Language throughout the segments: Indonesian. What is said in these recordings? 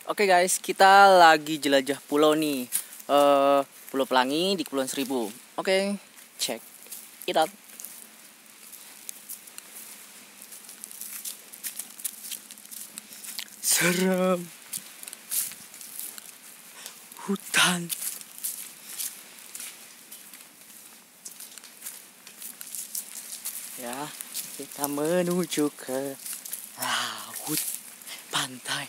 Oke guys, kita lagi jelajah pulau nih. Pulau Pelangi di Kepulauan Seribu. Oke, check it out. Serem. Hutan. Ya, kita menuju ke laut, pantai.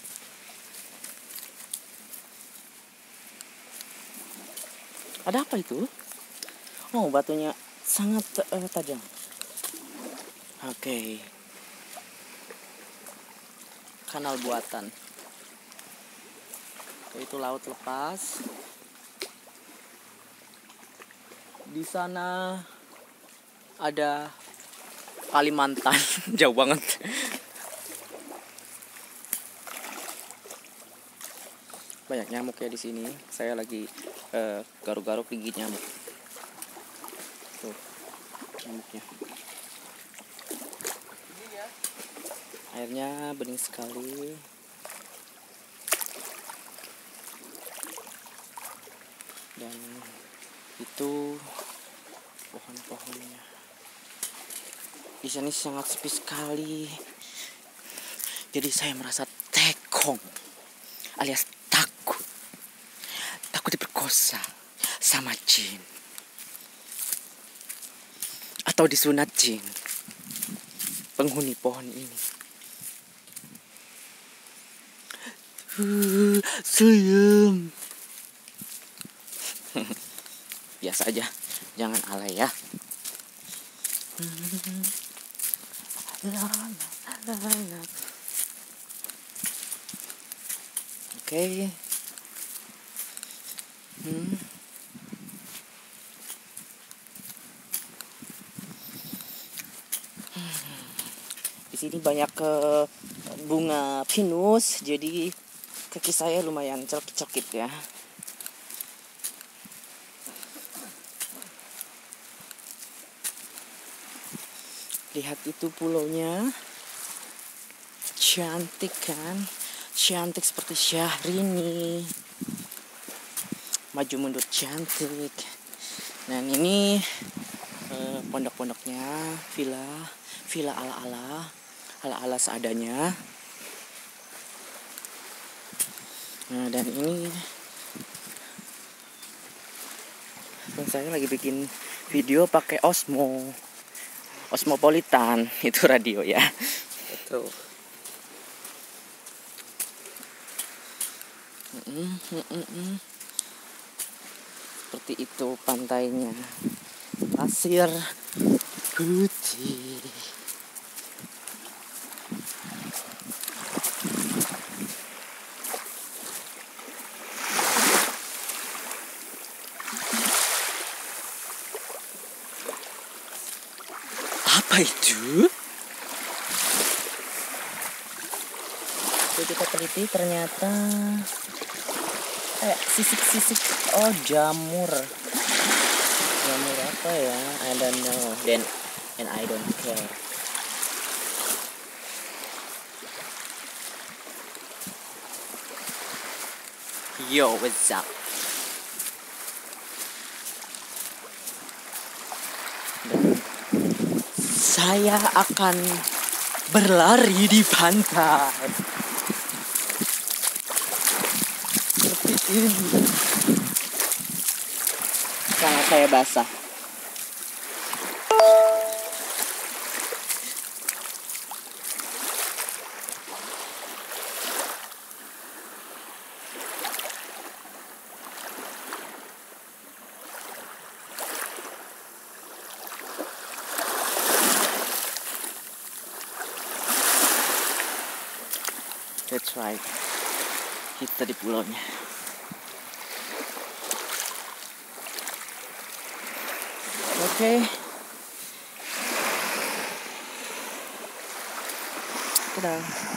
Ada apa itu? Oh, batunya sangat tajam. Oke. Kanal buatan. Oke, itu laut lepas. Di sana ada Kalimantan. Jauh banget. Banyak nyamuk ya di sini. Saya lagi garuk-garuk gigit nyamuk. Tuh, nyamuknya. Airnya bening sekali. Dan itu pohon-pohonnya. Di sini sangat sepi sekali. Jadi saya merasa tekong alias takut diperkosa sama jin atau disunat jin penghuni pohon ini. Sayang. Biasa aja, jangan alay ya. Oke. Di sini banyak bunga pinus, jadi kaki saya lumayan cekit-cekit ya. Lihat itu pulaunya, cantik kan? Cantik seperti Syahrini. Maju mundur cantik. Dan ini pondok-pondoknya, villa ala-ala seadanya. Nah, dan ini saya lagi bikin video pakai Osmopolitan, itu radio ya. Betul. Seperti itu pantainya. Pasir putih. Apa itu? Kita teliti ternyata sisik-sisik. Oh, jamur apa ya? I don't know. And I don't care. Yo, what's up? Dan saya akan berlari di pantai. Seperti ini. Sangat saya basah. That's right. Kita di pulaunya. Oke. Dadah.